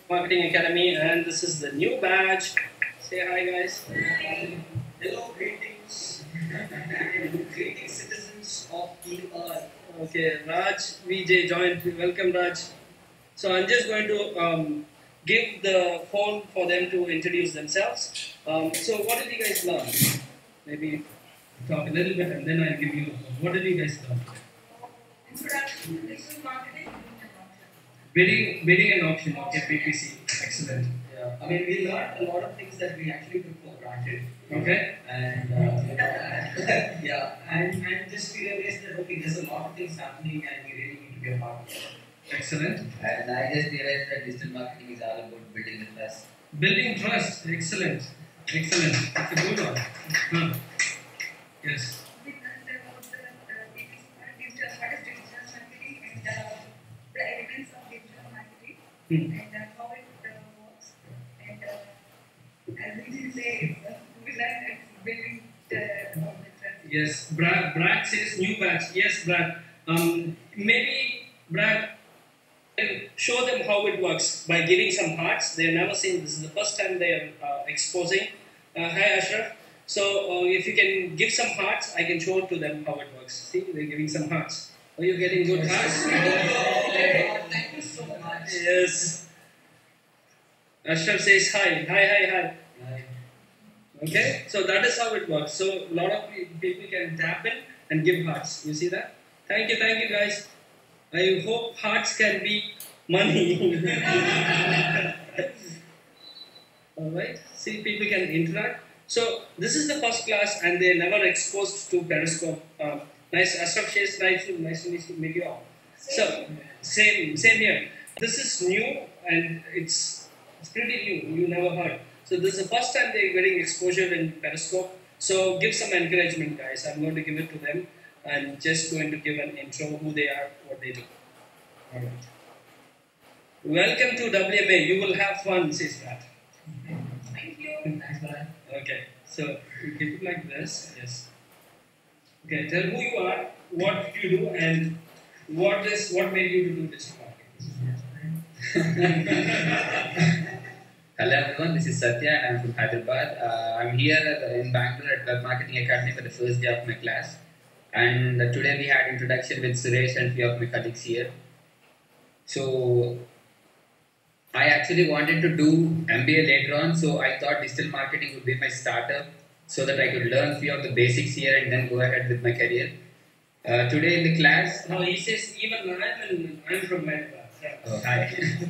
Marketing Academy, and this is the new batch. Say hi, guys. Hello, greetings. Greetings, citizens of King Earth. Okay, Raj, VJ joined. Welcome, Raj. So I'm just going to give the phone for them to introduce themselves. So what did you guys learn? Maybe talk a little bit, and then I'll give you. What did you guys learn? Introduction to digital marketing. Bidding and auction. Okay, PPC. Excellent. Yeah. I mean, we learned a lot of things that we actually took for granted. Okay. And yeah, and just we realized that okay, there's a lot of things happening, and we really need to be a part of it. Excellent. And I just realized that digital marketing is all about building the trust. Building trust. Excellent. Excellent. That's a good one. Huh. Yes. We learned about the digital marketing and the evidence of digital marketing and how it works. And as we did say, we learned it's building the trust. Yes. Brad says new batch. Yes, Brad. Maybe Brad can show them how it works by giving some hearts. They've never seen this. Is the first time they are exposing. Hi, Ashraf. So if you can give some hearts, I can show to them how it works. See, they're giving some hearts. Are you getting good hearts? Thank you so much. Yes. Ashraf says hi. Hi. Okay, so that is how it works. So a lot of people can tap in and give hearts. You see that? Thank you guys. I hope hearts can be money. Alright, see, people can interact. So this is the first class and they're never exposed to Periscope. Nice, Ashraf says, nice to meet you all. So, same here. This is new and it's pretty new, you never heard. So this is the first time they're getting exposure in Periscope. So give some encouragement, guys. I'm going to give it to them. I'm just going to give an intro, who they are, what they do. Alright. Welcome to WMA. You will have fun, says that. Thank you. Thanks, Brian. Okay, so you keep it like this. Yes. Okay, tell who you are, what you do, and what made you to do this marketing. Hello everyone, this is Satya and I'm from Hyderabad. I'm here in Bangalore at Web Marketing Academy for the first day of my class. And today we had introduction with Suresh and few of my colleagues here. So I actually wanted to do MBA later on, so I thought digital marketing would be my startup so that I could learn few of the basics here and then go ahead with my career. Today in the class... No, he says even I'm from Hyderabad. Oh, hi.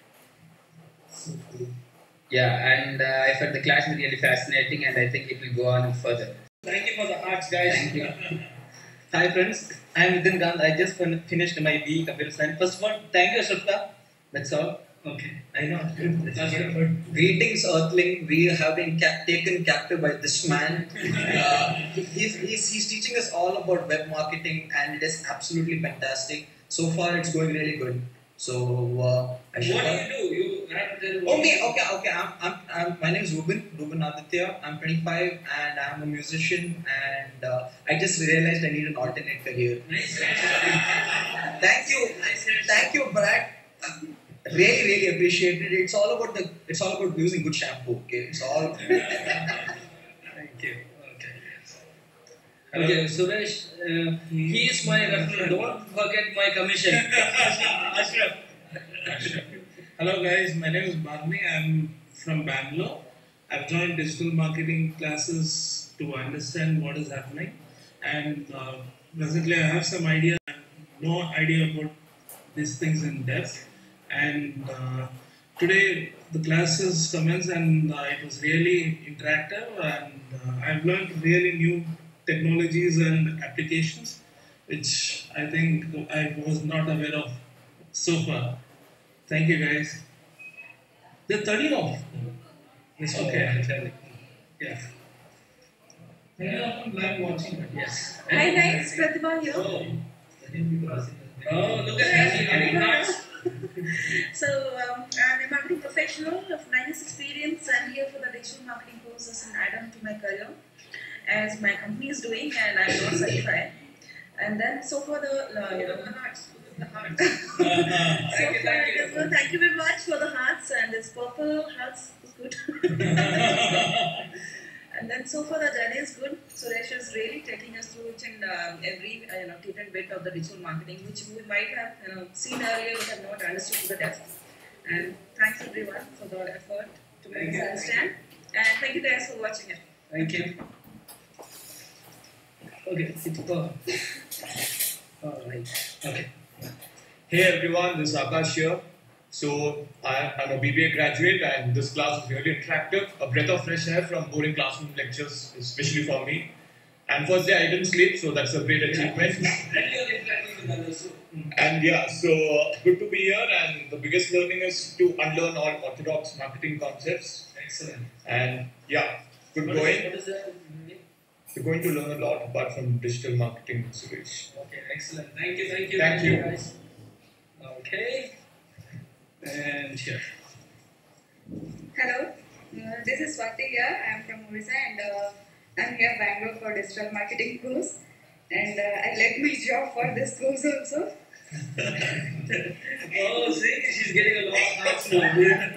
Yeah, and I felt the class was really fascinating and I think it will go on further. Thank you for the hearts, guys. Thank you. Hi friends, I am Vidin Gandh. I just finished my BE Computer Science. First of all, thank you Ashraf. That's all. Okay. I know. That's good. Greetings Earthling. We have been taken captive by this man. He's teaching us all about web marketing and it is absolutely fantastic. So far it's going really good. So What do you do? You have to tell Okay. My name is Ruben Aditya. I'm 25 and I'm a musician and I just realized I need an alternate career. Nice. Thank you, Brad. Really appreciate it. It's all about using good shampoo. Okay, it's all. Thank you. Okay, Suresh, he is my referral. Don't forget my commission. Ashraf. Hello guys, my name is Bhavni. I'm from Bangalore. I've joined digital marketing classes to understand what is happening, and presently I have some idea, no idea about these things in depth. And today the classes commenced, and it was really interactive, and I've learned really new technologies and applications, which I think I was not aware of so far. Thank you guys. The 13 of. Yes, Okay. Yeah. I'm live watching. Yes. Hi guys, Pratibha here. Oh, look at that. You're getting hearts. So I'm a marketing professional of 9 years experience. I'm here for the digital marketing course as an add-on to my career, as my company is doing, and I'm not certified. And then so for the the heart. Thank So you, far thank it you. is good. Thank you very much for the hearts, and this purple hearts is good. And then so far the journey is good. Suresh is really taking us through each and every different bit of the digital marketing, which we might have seen earlier but have not understood to the depth. And thanks everyone for the effort to make Thank us you. understand. And thank you guys for watching it. Thank you. Okay, it's perfect. Alright, okay. Hey everyone, this is Akash here. So I'm a BBA graduate and this class is really interactive. A breath of fresh air from boring classroom lectures, especially for me. And first day I didn't sleep, so that's a great achievement. And you're interacting with others too. And yeah, so good to be here. And the biggest learning is to unlearn all orthodox marketing concepts. Excellent. And yeah, good What going. is that? You're going to learn a lot apart from digital marketing, Suresh. Okay, excellent. Thank you, thank you. Thank you. Guys. Okay. And here. Hello, this is Swati here. I am from Orissa and I'm here Bangalore for digital marketing course. And I left my job for this course also. Oh, see, she's getting a lot of hearts now.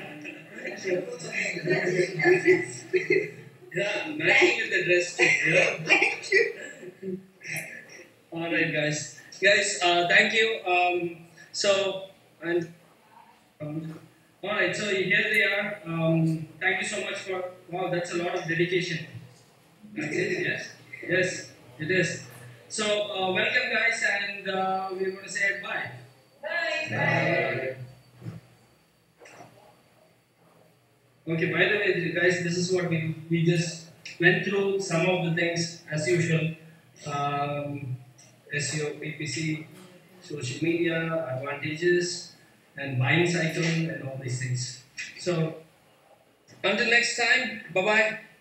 Yeah, matching with the dress too. Yeah. Thank you. Alright, guys. Guys, thank you. Alright, so here they are. Thank you so much for. Wow, that's a lot of dedication. That's it, yes? Yes, it is. So, welcome, guys, and we're going to say bye. Bye. Okay, by the way, guys, this is what we just went through some of the things as usual. SEO, PPC, social media, advantages, and buying cycle, and all these things. So, until next time, bye bye.